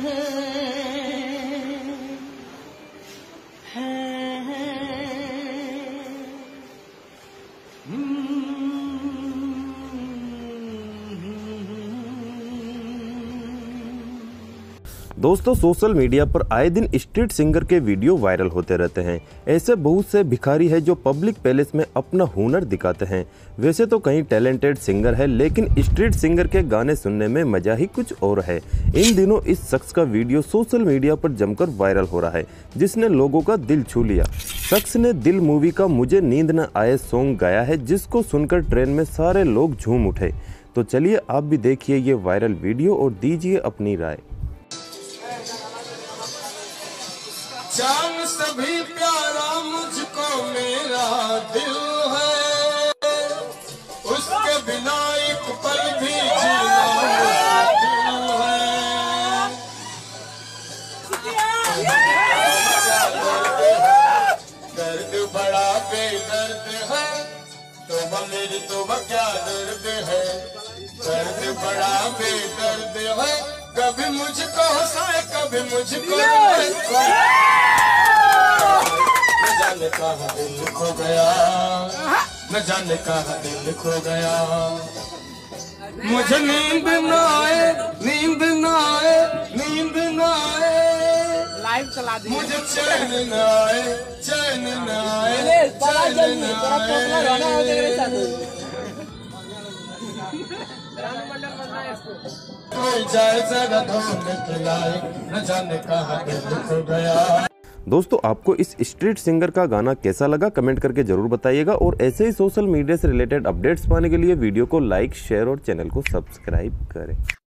दोस्तों, social media पर आए दिन स्ट्रीट सिंगर के वीडियो वायरल होते रहते हैं। ऐसे बहुत से भिखारी हैं जो पब्लिक पैलेस में अपना हुनर दिखाते हैं। वैसे तो कई टैलेंटेड सिंगर है, लेकिन स्ट्रीट सिंगर के गाने सुनने में मजा ही कुछ और है। इन दिनों इस शख्स का वीडियो सोशल मीडिया पर जमकर वायरल हो रहा है, जिसने लोगों का दिल छू लिया। शख्स ने दिल मूवी का मुझे नींद न आए सॉन्ग गाया है, जिसको सुनकर ट्रेन में सारे लोग झूम उठे। तो चलिए आप भी देखिए ये वायरल वीडियो और दीजिए अपनी राय। जान से भी प्यारा मुझको मेरा दिल है, उसके बिना एक पल भी जीना मुश्किल है। दर्द बड़ा बेदर्द है, तो मेरी तो क्या दर्द है। दर्द बड़ा बेदर्द है, कभी मुझको हंसाए कभी मुझको न जाने कहाँ दिल खो गया, न जाने कहाँ दिल खो गया। मुझे नींद न आए, नींद न आए, नींद न आए, लाइव चला दी। मुझे चैन न आए, चैन न आए, चैन न आए। कोई जाए जरा ढूंढ के लाए, न जाने कहाँ दिल खो गया। दोस्तों, आपको इस स्ट्रीट सिंगर का गाना कैसा लगा कमेंट करके जरूर बताइएगा, और ऐसे ही सोशल मीडिया से रिलेटेड अपडेट्स पाने के लिए वीडियो को लाइक, शेयर और चैनल को सब्सक्राइब करें।